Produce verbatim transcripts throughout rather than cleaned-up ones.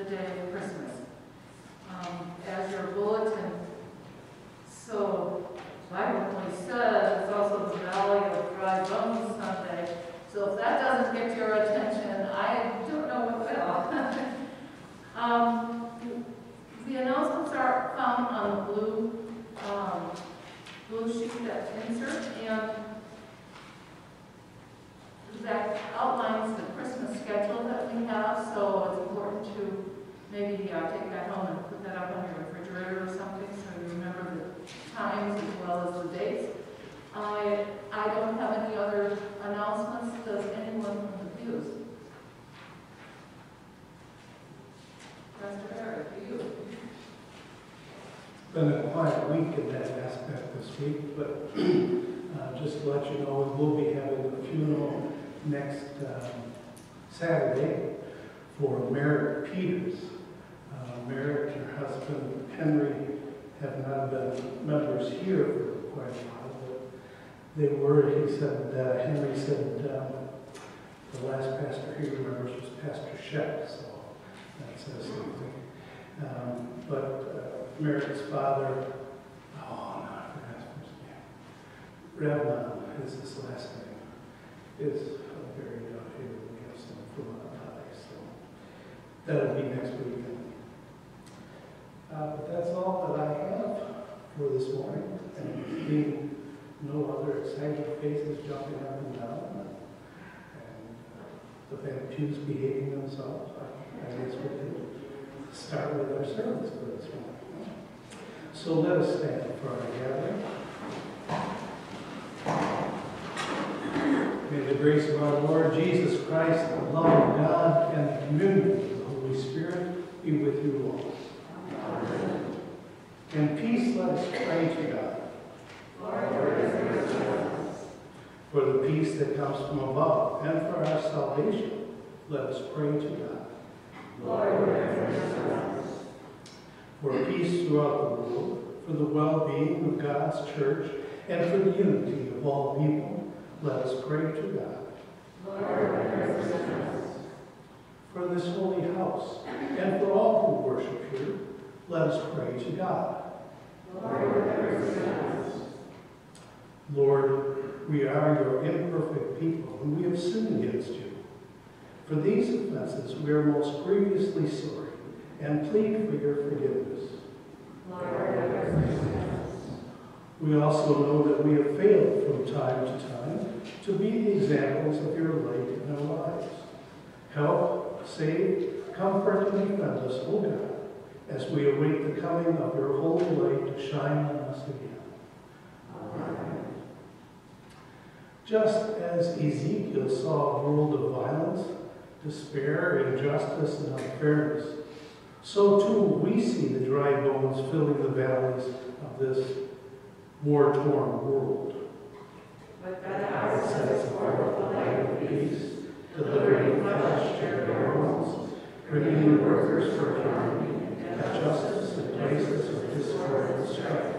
day of Christmas. Um, as your bulletin so vibrantly says, it's also the Valley of Dry Bones Sunday. So if that doesn't get your attention, I don't know what will. um, the announcements are found on the blue, um, blue sheet that insert, and that outlines the Christmas schedule that we have, so it's important to maybe uh, take that home and put that up on your refrigerator or something so you remember the times as well as the dates. I, I don't have any other announcements. Does anyone from the views? Pastor Eric, do you? It's been a quiet week in that aspect this week, but uh, just to let you know, we will be having a funeral next um, Saturday for Merritt Peters. Uh, Merritt and her husband Henry have not been members here for quite a while, but they were. He said, uh, Henry said um, the last pastor he remembers was Pastor Shep, so that says something. Um, but uh, Merritt's father, oh no, I forgot his name. Revlon is his last name. Is buried out here. We have some Vermont ties, so that'll be next weekend. Uh, but that's all that I have for this morning. And seeing no other excited faces jumping up and down, and uh, the band pews behaving themselves, I, I guess we can start with our service for this morning. So let us stand for our gathering. May the grace of our Lord Jesus Christ, the love of God, and the communion of the Holy Spirit be with you all. Amen. In peace, let us pray to God. Lord, for the peace that comes from above and for our salvation, let us pray to God. Lord, for peace throughout the world, for the well-being of God's church, and for the unity of all people, let us pray to God. Lord, for this holy house, and for all who worship here, let us pray to God. Lord, Lord, we are your imperfect people, and we have sinned against you. For these offenses we are most grievously sorry, and plead for your forgiveness. Lord, we also know that we have failed from time to time to be the examples of your light in our lives. Help, save, comfort, and defend us, O God, as we await the coming of your holy light to shine on us again. Amen. Just as Ezekiel saw a world of violence, despair, injustice, and unfairness, so too we see the dry bones filling the valleys of this war-torn world. But God sends forth the light of peace, delivering flesh to their bones, bringing workers for harmony and justice in places of discord and strife.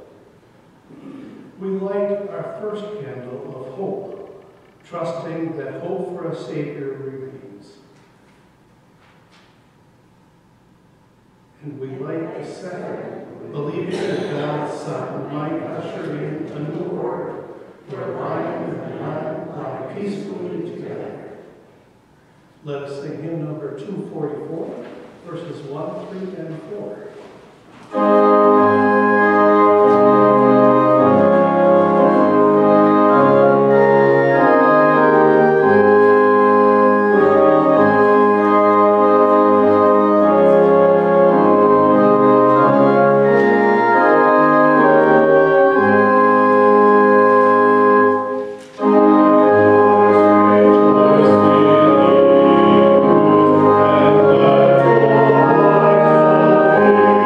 We light our first candle of hope, trusting that hope for a Savior remains. And we light the second, believing that God's Son might usher in a new order, where lion and lamb lie peacefully together. Let us sing hymn number two forty-four, verses one, three, and four. Thank you.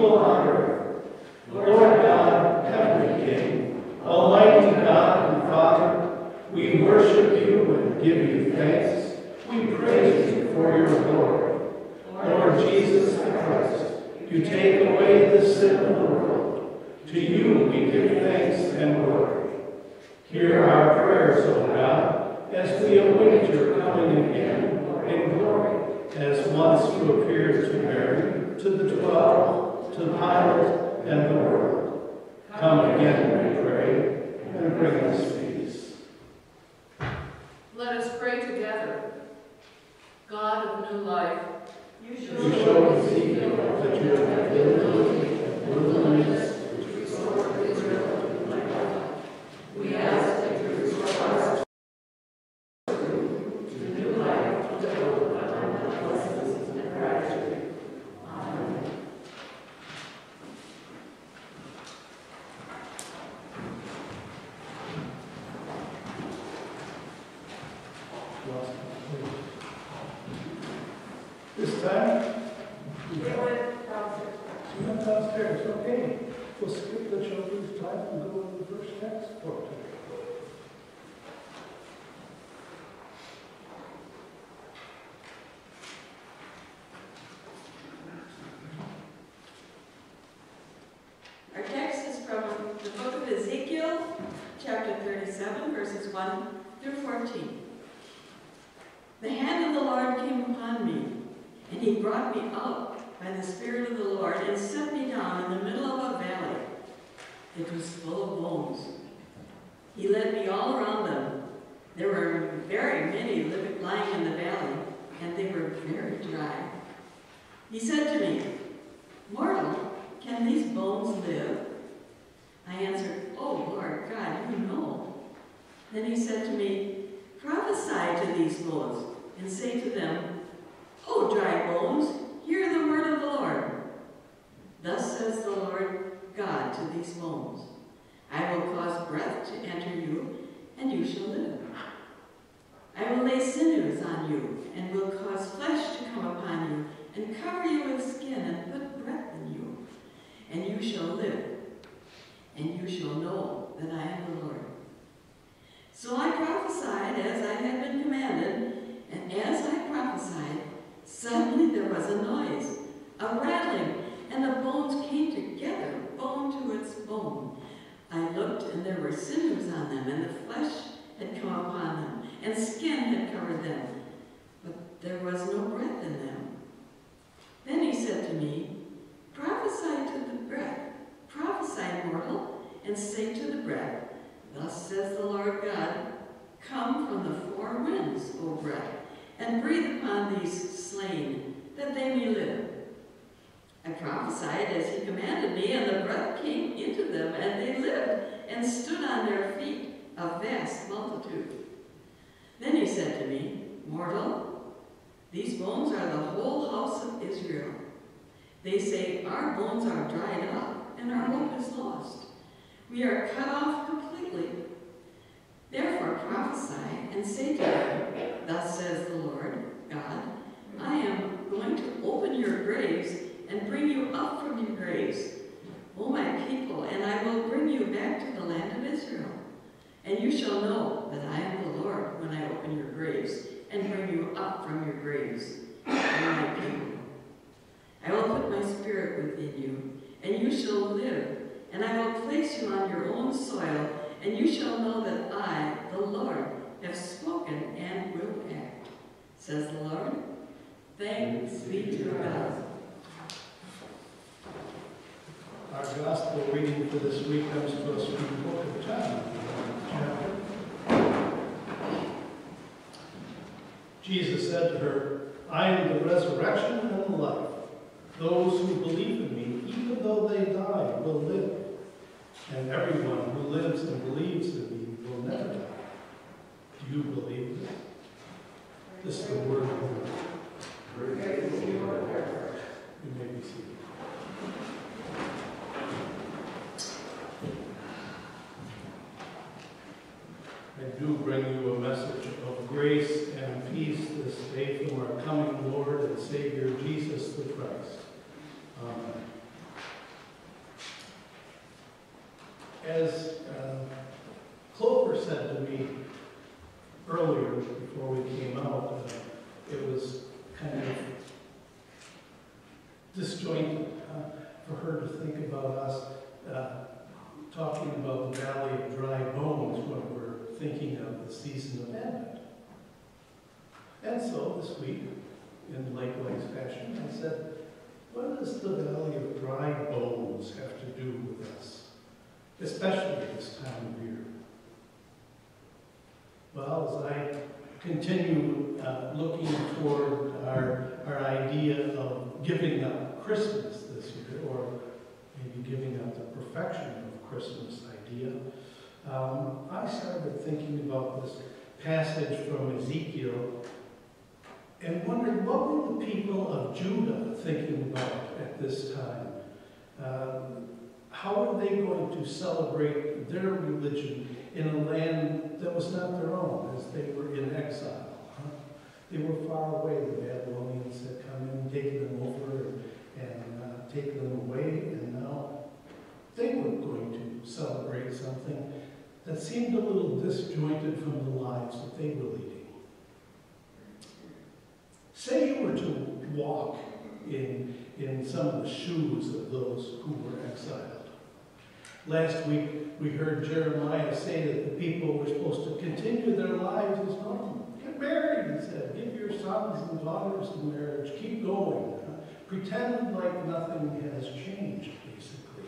people on earth. Lord God, heavenly King, almighty God and Father, we worship you and give you thanks. We praise you for your glory. Lord Jesus the Christ, you take away the sin of the world. To you we give thanks and glory. Hear our prayers, O God, as we await your coming again in glory, as once you appeared to Mary, to the twelve, to Pilate, and the world. Come again, we pray, and bring us peace. Let us pray together. God of new life, you showed Ezekiel that you have ability and willingness to restore Israel to life. We ask that you restore us to new life, to overcome blessings and gratitude. Amen. This time, They went downstairs. we went downstairs. Okay, we'll skip the children's time and go to the first text for today. Our text is from the book of Ezekiel, chapter thirty-seven, verses one through fourteen. The hand of the Lord came upon me, and he brought me out by the Spirit of the Lord and set me down in the middle of a valley. It was full of bones. He led me all around them. There were very many living lying in the valley, and they were very dry. He said to me, "Mortal, can these bones live?" I answered, "Oh, Lord God, you know." Then he said to me, "Prophesy to these bones, and say to them, 'O dry bones, hear the word of the Lord. Thus says the Lord God to these bones, I will cause breath to enter you, and you shall live. I will lay sinews on you, and will cause flesh to come upon you, and cover you with skin, and put breath in you, and you shall live, and you shall know that I am the Lord.' So I prophesied as I had been commanded, and as I prophesied, suddenly there was a noise, a rattling, and the bones came together, bone to its bone. I looked, and there were sinews on them, and the flesh had come upon them, and skin had covered them, but there was no breath in them. Then he said to me, 'Prophesy to the breath, prophesy, mortal, and say to the breath, Thus says the Lord God, Come from the four winds, O breath, and breathe upon these slain, that they may live.' I prophesied as he commanded me, and the breath came into them, and they lived, and stood on their feet, a vast multitude. Then he said to me, 'Mortal, these bones are the whole house of Israel. They say, Our bones are dried up, and our hope is lost. We are cut off completely. Therefore prophesy, and say to them, Thus says the Lord God, I am going to open your graves, and bring you up from your graves, O my people, and I will bring you back to the land of Israel. And you shall know that I am the Lord when I open your graves, and bring you up from your graves, O my people. I will put my spirit within you, and you shall live, and I will place you on your own soil, and you shall know that I, the Lord, have spoken and will act, says the Lord. Thanks be to God." Our gospel reading for this week comes to us from the book of John, chapter. Jesus said to her, "I am the resurrection and the life. Those who believe in me, even though they die, will live. And everyone who lives and believes in me will never die." Do you believe this? This is the word of the Lord. You may be seated. I do bring you a message of grace and peace this day from our coming Lord and Savior, Jesus the Christ. Amen. as uh, Clover said to me earlier, before we came out, uh, it was kind of disjointed uh, for her to think about us uh, talking about the Valley of Dry Bones when we're thinking of the season of Advent. And so this week, in likewise fashion, I said, what does the Valley of Dry Bones have to do with us, especially this time of year? Well, as I continue uh, looking toward our, our idea of giving up Christmas this year, or maybe giving up the perfection of Christmas idea, um, I started thinking about this passage from Ezekiel and wondered what were the people of Judah thinking about at this time? Um, how are they going to celebrate their religion in a land that was not their own, as they were in exile? Huh? They were far away. The Babylonians had come in, taken them over, and, and uh, taken them away, and now they were going to celebrate something that seemed a little disjointed from the lives that they were leading. Say you were to walk in, in some of the shoes of those who were exiled. Last week, we heard Jeremiah say that the people were supposed to continue their lives as normal. Get married, he said. Give your sons and daughters in marriage. Keep going. Uh, pretend like nothing has changed, basically.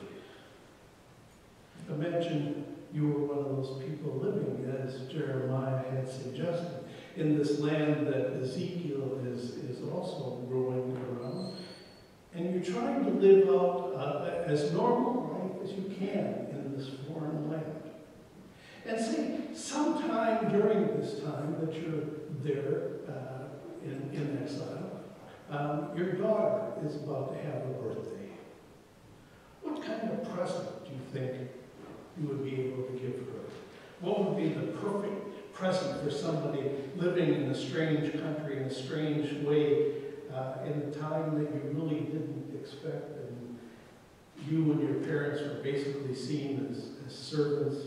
Imagine you were one of those people living, as Jeremiah had suggested, in this land that Ezekiel is, is also growing around. And you're trying to live out uh, as normal life as you can in this foreign land. And see, sometime during this time that you're there uh, in, in exile, um, your daughter is about to have a birthday. What kind of present do you think you would be able to give her? What would be the perfect present for somebody living in a strange country in a strange way uh, in a time that you really didn't expect, and you and your parents were basically seen as, as servants?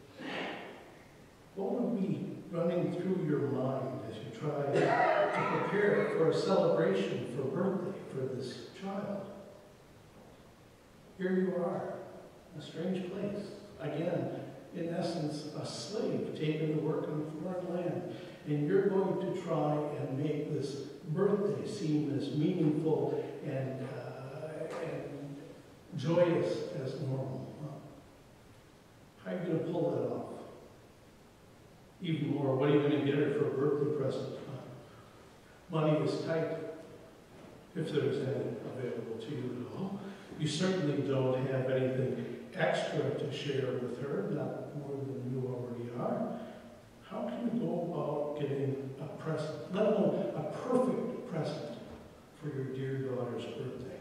What would be running through your mind as you try to prepare for a celebration for birthday for this child? Here you are, a strange place. Again, in essence, a slave taken to work in a foreign land. And you're going to try and make this birthday seem as meaningful and, uh, and joyous as normal. Huh? How are you going to pull that off? Even more, what are you going to get her for a birthday present? Huh? Money is tight, if there's any available to you at all. You certainly don't have anything extra to share with her, not more than you already are. How can you go about getting a present, let alone a perfect present for your dear daughter's birthday?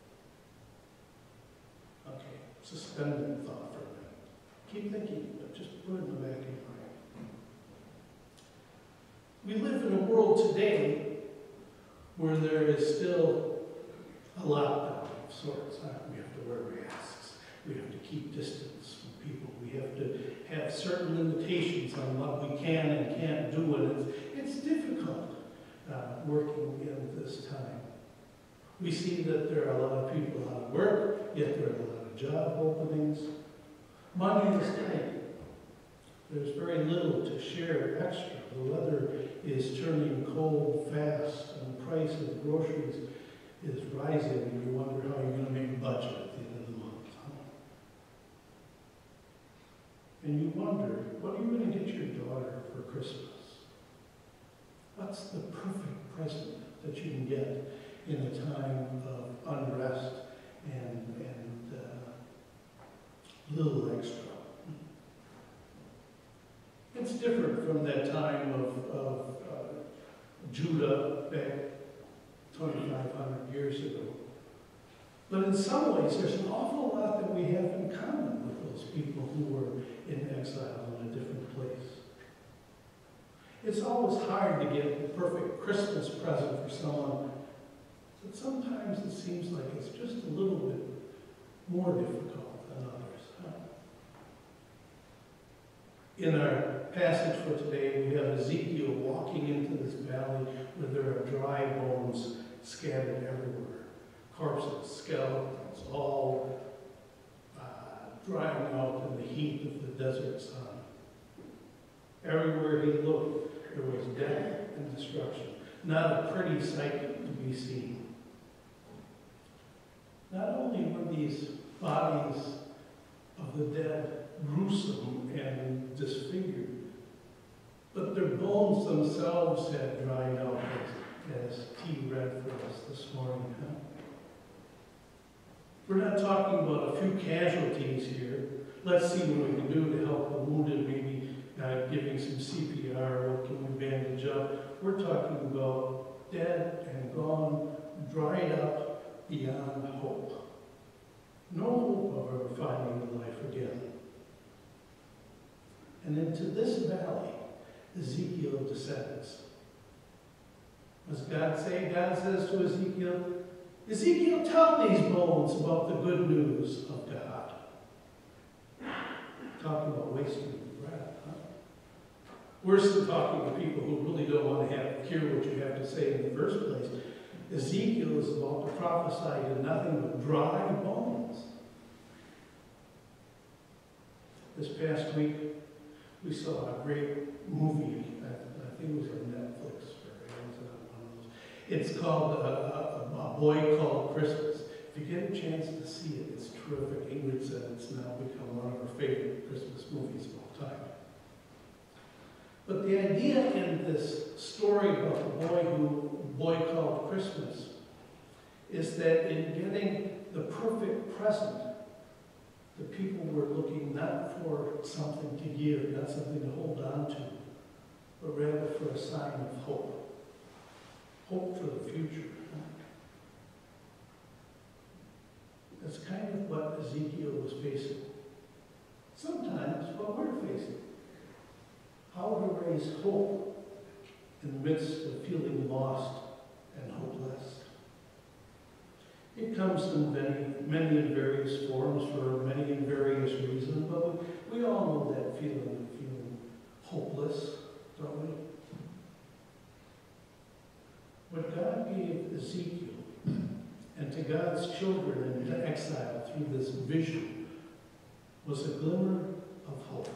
Okay, suspend that thought for a minute. Keep thinking, but just put it in the back of your mind. We live in a world today where there is still a lockdown of sorts. Huh? We have to wear masks. We have to keep distance from people. We have to have certain limitations on what we can and can't do, and it's, it's difficult uh, working in this time. We see that there are a lot of people out of work, yet there are a lot of job openings. Money is tight. There's very little to share extra. The weather is turning cold fast, and the price of groceries is rising, and you wonder how you're going to make a budget at the end of the month. And you wonder, what are you going to get your daughter for Christmas? What's the perfect present that you can get in a time of unrest and, and uh, little extra? It's different from that time of, of uh, Judah back twenty-five hundred years ago. But in some ways, there's an awful lot that we have in common with those people who were in exile in a different place. It's always hard to get the perfect Christmas present for someone, but sometimes it seems like it's just a little bit more difficult than others. Huh? In our passage for today, we have Ezekiel walking into this valley where there are dry bones scattered everywhere. Corpses, skeletons, all uh, drying out in the heat of the desert sun. Everywhere he looked, there was death and destruction. Not a pretty sight to be seen. Not only were these bodies of the dead gruesome and disfigured, but their bones themselves had dried out, as, as T read for us this morning. Huh? We're not talking about a few casualties here. Let's see what we can do to help the wounded, maybe uh, giving some C P R, what can we bandage up. We're talking about dead and gone, dried up beyond hope. No hope of ever finding life again. And into this valley, Ezekiel descends. What does God say? God says to Ezekiel, Ezekiel, tell these bones about the good news of God. Talking about wasting breath, huh? Worse than talking to people who really don't want to have, hear what you have to say in the first place. Ezekiel is about to prophesy to nothing but dry bones. This past week, we saw a great movie. I, I think it was on Netflix. Or it was on one of those. It's called uh, a, a Boy Called Christmas. If you get a chance to see it, it's terrific. Ingrid said it's now become one of her favorite Christmas movies of all time. But the idea in this story about the boy who Boy Called Christmas is that in getting the perfect present, the people were looking not for something to give, not something to hold on to, but rather for a sign of hope. Hope for the future. That's kind of what Ezekiel was facing. Sometimes what we're facing. How to raise hope in the midst of feeling lost and hopeless. It comes in many, many and various forms for many and various reasons, but we, we all know that feeling of feeling hopeless, don't we? What God gave Ezekiel and to God's children in exile through this vision was a glimmer of hope.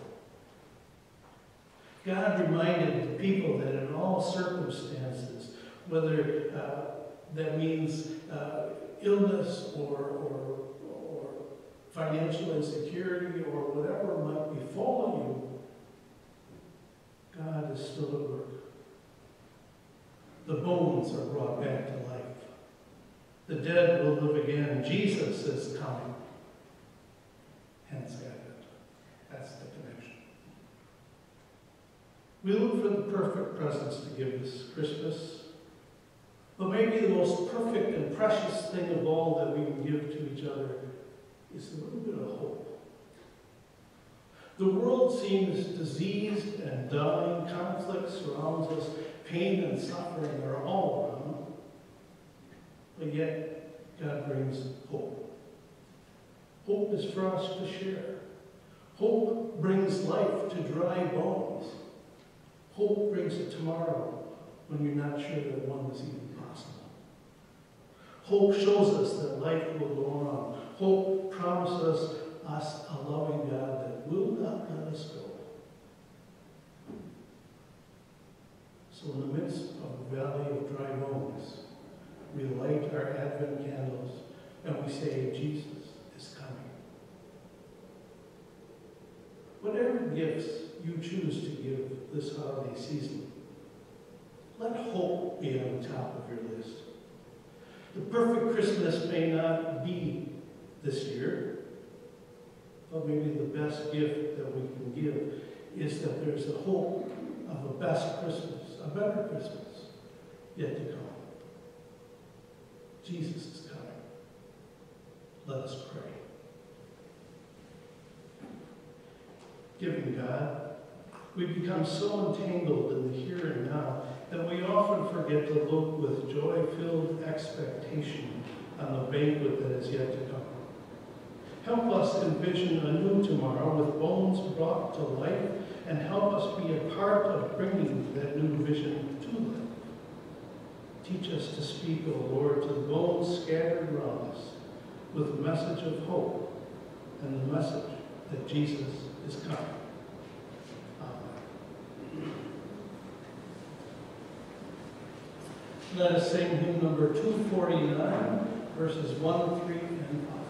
God reminded the people that in all circumstances, whether uh, that means uh, illness or, or, or financial insecurity or whatever might befall you, God is still at work. The bones are brought back to life. The dead will live again. Jesus is coming. Hence Advent. That's the connection. We look for the perfect presents to give this Christmas. But maybe the most perfect and precious thing of all that we can give to each other is a little bit of hope. The world seems diseased and dying. Conflict surrounds us. Pain and suffering are all around. But yet, God brings hope. Hope is for us to share. Hope brings life to dry bones. Hope brings a tomorrow when you're not sure that one is even possible. Hope shows us that life will go on. Hope promises us a loving God that will not let us go. So in the midst of a valley of dry bones, we light our Advent candles and we say, Jesus is coming. Whatever gifts you choose to give this holiday season, let hope be on the top of your list. The perfect Christmas may not be this year, but maybe the best gift that we can give is that there's a hope of a best Christmas, a better Christmas yet to come. Jesus is coming. Let us pray. Giving God, we become so entangled in the here and now that we often forget to look with joy-filled expectation on the banquet that is yet to come. Help us envision a new tomorrow with bones brought to life and help us be a part of bringing that new vision to life. Teach us to speak, O Lord, to the bones scattered around us with the message of hope and the message that Jesus is coming. Amen. Let us sing hymn number two forty-nine, verses one, three, and five.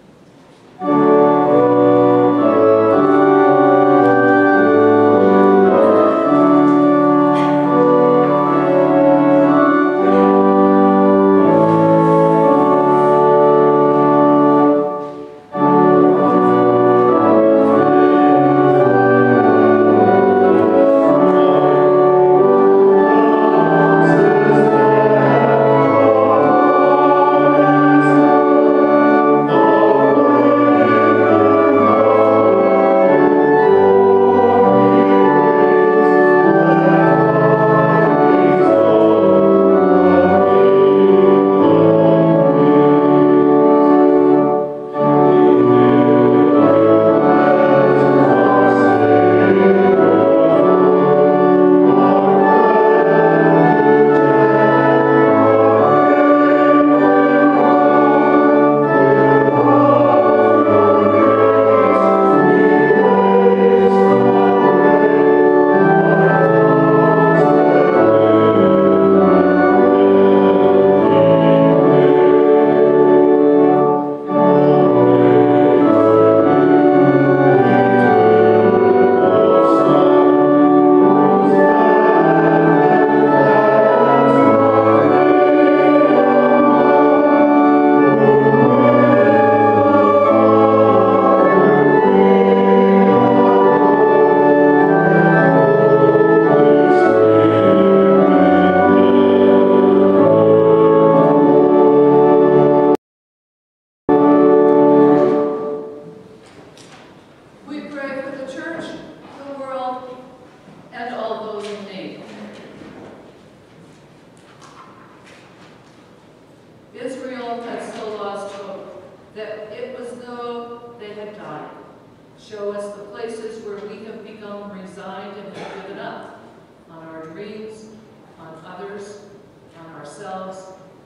Israel had so lost hope that it was though they had died. Show us the places where we have become resigned and have given up on our dreams, on others, on ourselves.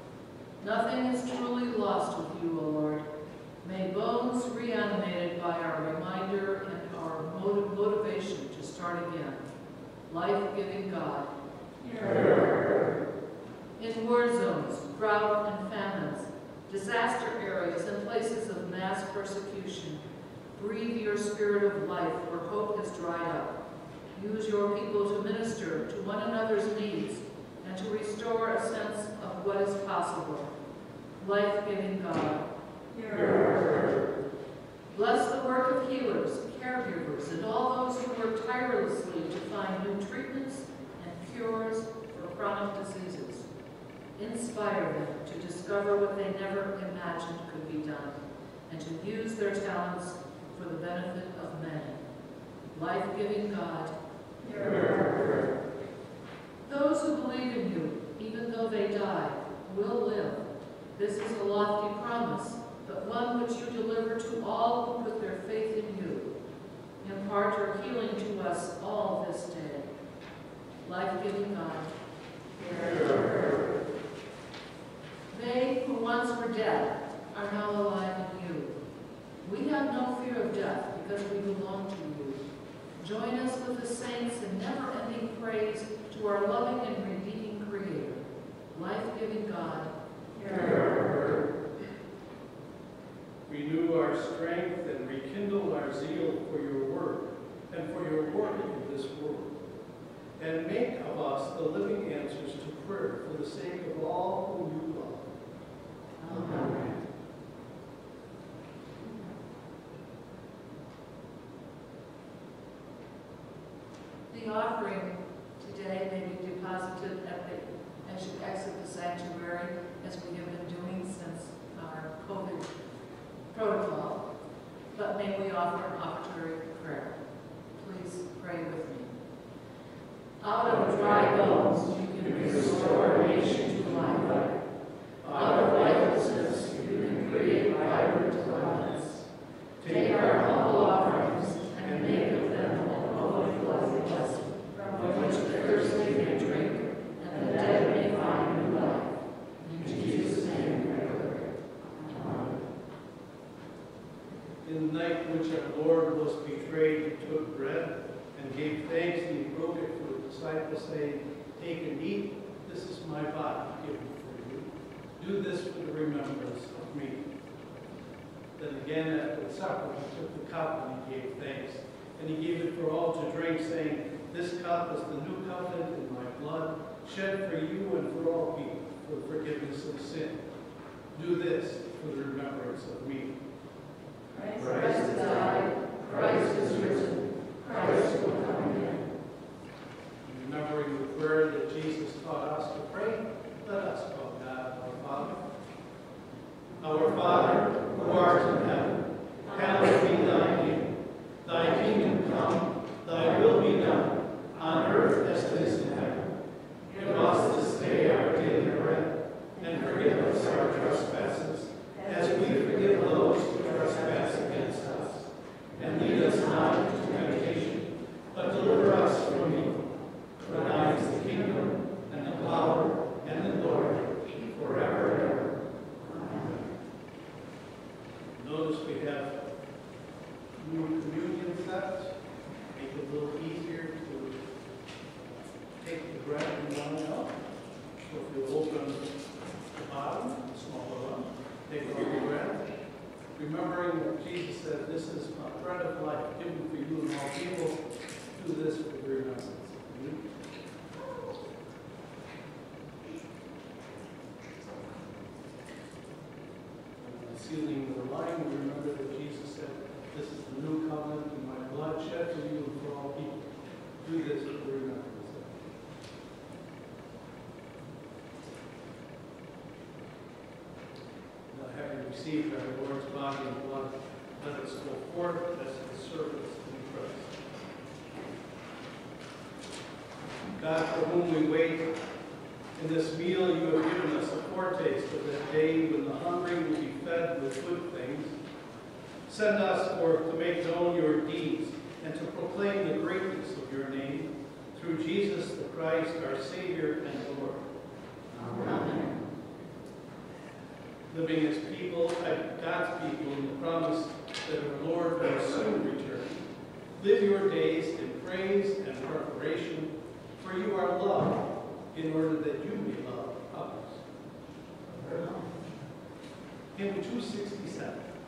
Nothing is truly lost with you, O Lord. May bones reanimated by our reminder and our motiv motivation to start again. Life-giving God. Yeah. In war zones, drought and famines, disaster areas and places of mass persecution, breathe your spirit of life where hope has dried up. Use your people to minister to one another's needs and to restore a sense of what is possible. Life-giving God. Yeah. Bless the work of healers, caregivers, and all those who work tirelessly to find new treatments and cures for chronic diseases. Inspire them to discover what they never imagined could be done, and to use their talents for the benefit of many. Life-giving God. Yeah. Those who believe in you, even though they die, will live. This is a lofty promise, but one which you deliver to all who put their faith in you. Impart your healing to us all this day. Life-giving God. Yeah. They who once were dead are now alive in you. We have no fear of death because we belong to you. Join us with the saints in never-ending praise to our loving and redeeming Creator. Life-giving God. Yeah. Renew our strength and rekindle our zeal for your work and for your work in this world. And make of us the living answers to prayer for the sake of all whom you love. Amen. The offering today may be deposited at the, as you exit the sanctuary, as we have been doing since our COVID protocol. But may we offer an offertory prayer. Please pray with me. Out of dry bones you can restore a nation to life. Out of lifelessness you can create vibrant abundance. Take our humble offerings and make of them an overflow In the night in which our Lord was betrayed, he took bread and gave thanks, and he broke it for the disciples, saying, "Take and eat. This is my body given for you. Do this for the remembrance of me." Then again, after the supper, he took the cup and he gave thanks. And he gave it for all to drink, saying, "This cup is the new covenant in my blood, shed for you and for all people, for the forgiveness of sin. Do this for the remembrance of me." Christ has died, Christ is risen, Christ will come again. Remembering the prayer that Jesus taught us to pray, let us call God our Father. Our Father, who art in heaven, hallowed be thy name. Thy kingdom come, thy will be done, on earth as it is in heaven. Give us this day our daily bread, and forgive us our trespasses, as we forgive those who trespass against us. And lead us not into temptation, but deliver us from evil. For thine is the kingdom, and the power, and the glory, forever and ever. Amen. Notice we have new communion sets. Make it a little easier to take the bread and wine out. So if you open the bottom, the smaller one, take out the bread. Remembering that Jesus said, "This is my bread of life, given for you and all people. Do this for the remembrance of me." And sealing the wine, we remember that Jesus said, "This is the new covenant in my blood, shed for you and for all people. Do this for the remembrance of me." Now, having received our Lord's body and blood, let us go forth as his servants in Christ. God, for whom we wait, in this meal you have given us a foretaste of that day when the hungry will be fed with good things. Send us forth to make known your deeds and to proclaim the greatness of your name, through Jesus the Christ, our Savior and Lord. Amen. Living as people, God's people, in the promise that our Lord will soon return. Live your days in praise and preparation, for you are loved, in order that you may love others. Hymn two sixty-seven.